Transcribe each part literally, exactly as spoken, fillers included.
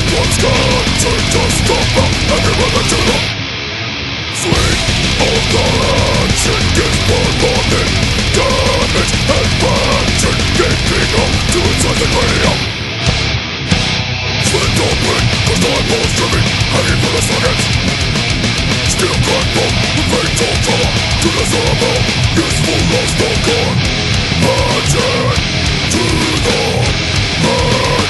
One's got to just stop out and give it to the sweet of the action gets bombarded. Damage and fraction gaping up to inside the cranium. Split open, cause eyeballs dripping, hanging from the sockets. Steel cannibal with fatal trauma to the cerebral. Useful lost all gone. Ratchet to the head.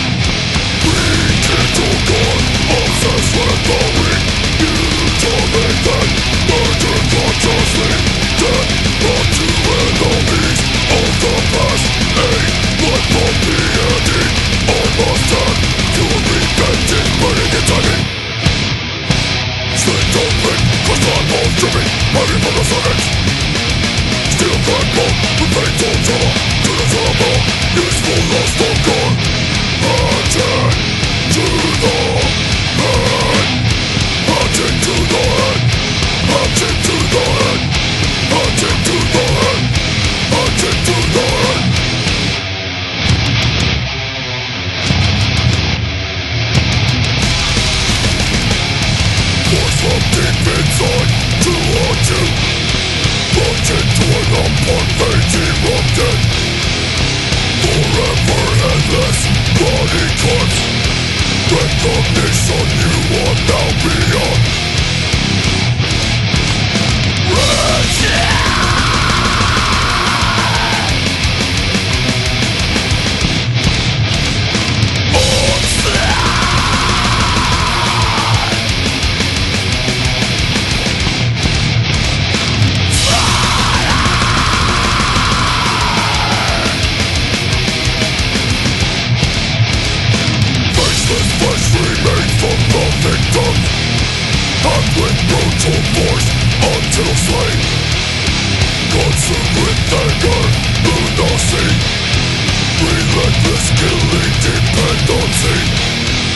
Obsessed with the weak, mutilate them, murder consciously, death brought to enemies of the past. A life of piety, I must have to a repentant burning and timing. Slit open, cause eyeballs dripping, hanging from the sockets. Steel cannibal with fatal trauma to the cerebral. Useful lost all gone. Ratchet to the head, hatchet to the head, hatchet to the head, hatchet to the head, hatchet to the head. Force from deep inside to haunt you, plunge into an unpervading of death. Forever endless body cuts. Recognition you are now beyond. Ratchet! And with brutal force until slain, consumed with anger, lunacy, relentless killing dependency.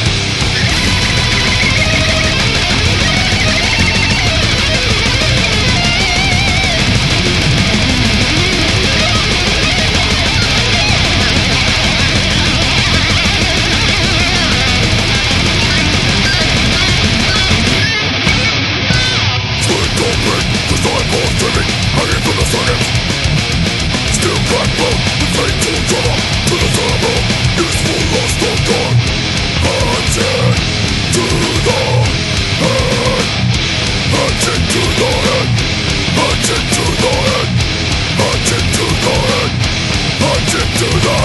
Hanging from the sockets. Steel cannibal with fatal trauma to the cerebral. Useful lost all gone. Hatchet to the head, hatchet to the head, hatchet to the head, hatchet to the head, hatchet to the head.